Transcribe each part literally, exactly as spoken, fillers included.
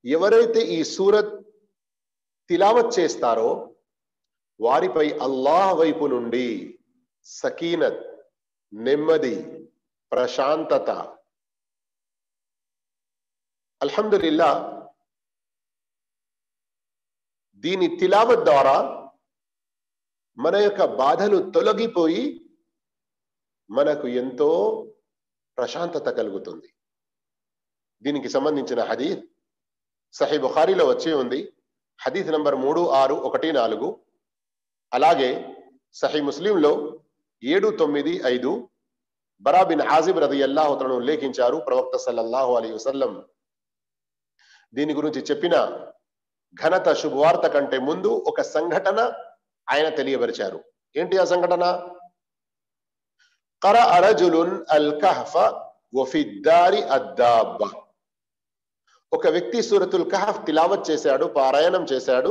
ఎవరైతే ఈ సూరత్ తిలావత్ చేస్తారో వారిపై అల్లాహ్ వైపు నుండి సకీనత్, నెమ్మది, ప్రశాంతత. అల్హమ్దులిల్లా, దీని తిలావత్ ద్వారా మన యొక్క బాధలు తొలగిపోయి మనకు ఎంతో ప్రశాంతత కలుగుతుంది. దీనికి సంబంధించిన హదీత్ సహీ బుఖారీలో వచ్చి ఉంది. హదీత్ నంబర్ మూడు ఆరు ఒకటి నాలుగు. అలాగే సహీ ముస్లింలో ఏడు తొమ్మిది ఐదు. బరా బిన్ ఆజిబ్ రదియల్లాహు తఆలా ఉల్లేఖించారు, ప్రవక్త సల్లల్లాహు అలైహి వసల్లం దీని గురించి చెప్పిన ఘనత శుభవార్త కంటే ముందు ఒక సంఘటన ఆయన తెలియపరిచారు. ఏంటి ఆ సంఘటన? قرأ رجل الكهف وفي الدار الدابة. ఒక వ్యక్తి సూరతుల్ కహఫ్ తిలావత్ చేశాడు, పారాయణం చేశాడు.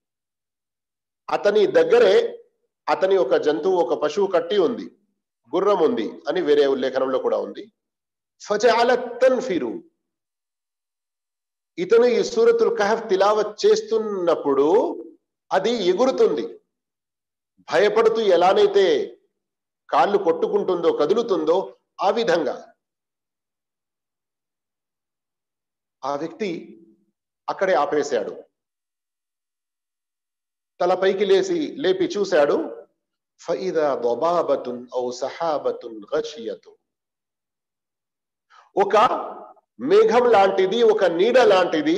అతని దగ్గరే అతని ఒక జంతువు, ఒక పశువు కట్టి ఉంది, గుర్రం ఉంది అని వేరే ఉల్లేఖనంలో కూడా ఉంది. ఫజఅలత్ తన్ఫిరు. ఇతను ఈ సూరతుల్ కహఫ్ తిలావత్ చేస్తున్నప్పుడు అది ఎగురుతుంది. భయపడుతూ ఎలానైతే కాళ్ళు కొట్టుకుంటుందో, కదులుతుందో ఆ విధంగా ఆ వ్యక్తి అక్కడే ఆపేశాడు. తలపైకి లేసి లేపి చూశాడు. ఫఇదా దబాబతున్ ఔ సహాబతున్ గషియతు. ఒక మేఘం లాంటిది, ఒక నీడ లాంటిది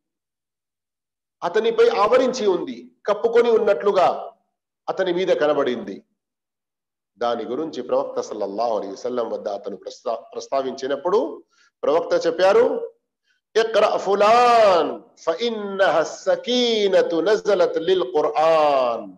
అతనిపై ఆవరించి ఉంది, కప్పుకొని ఉన్నట్లుగా అతని మీద కనబడింది. దాని గురించి ప్రవక్త సల్లల్లాహు అలైహి వసల్లం వద్ద అతను ప్రస్తా ప్రస్తావించినప్పుడు ప్రవక్త చెప్పారు, ఇక్రా ఫులాన్ ఫఇన్నహ సకీనతు నజలత్ లిల్ ఖుర్ఆన్.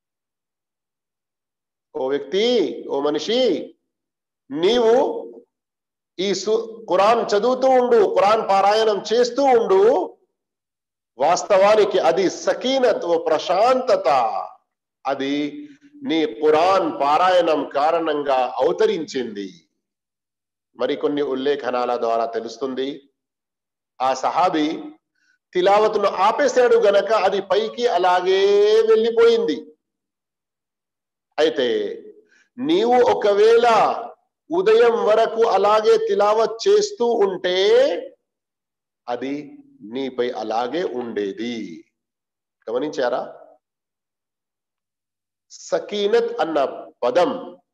ఓ వ్యక్తి, ఓ మనిషి, నీవు ఈ ఖురాన్ చదువుతూ ఉండు, ఖురాన్ పారాయణం చేస్తూ ఉండు. వాస్తవానికి అది సకీనత్, ఓ ప్రశాంతత, అది నీ ఖురాన్ పారాయణం కారణంగా అవతరించింది. మరికొన్ని ఉల్లేఖనాల ద్వారా తెలుస్తుంది, ఆ సహాబీ తిలావతును ఆపేశాడు గనక అది పైకి అలాగే వెళ్ళిపోయింది. అయితే నీవు ఒకవేళ ఉదయం వరకు అలాగే తిలావత్ చేస్తూ ఉంటే అది నీపై అలాగే ఉండేది. గమనించారా? సకీనత్ అన్న పదం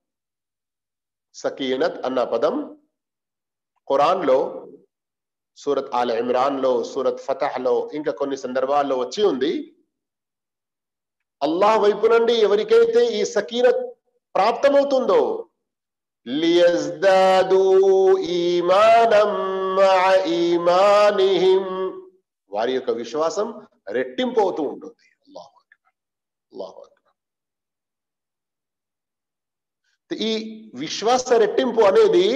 సకీనత్ అన్న పదం ఖురాన్లో సూరత్ ఆల్ ఇమ్రాన్ లో, సూరత్ ఫతహ్ లో, ఇంకా కొన్ని సందర్భాల్లో వచ్చి ఉంది. అల్లాహ్ వైపు నుండి ఎవరికైతే ఈ సకీనత్ ప్రాప్తమవుతుందో లియజ్దాదు ఈమానం మఅ ఈమానిహిం, వారి యొక్క విశ్వాసం రెట్టింపు అవుతూ ఉంటుంది. అల్లాహు అక్బర్, అల్లాహు అక్బర్. ఈ విశ్వాస రెట్టింపు అనేది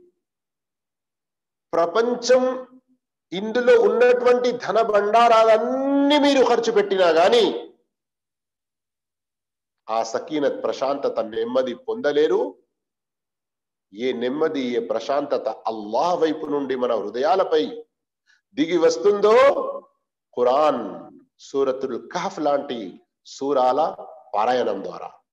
ప్రపంచం ఇందులో ఉన్నటువంటి ధన బండారాలన్నీ మీరు ఖర్చు పెట్టినా గాని ఆ సకీనత్, ప్రశాంతత, నెమ్మది పొందలేరు. ఏ నెమ్మది, ఏ ప్రశాంతత అల్లాహ్ వైపు నుండి మన హృదయాలపై దిగి వస్తుందో ఖురాన్ సూరతుల్ కహఫ్ లాంటి సూరాల పారాయణం ద్వారా.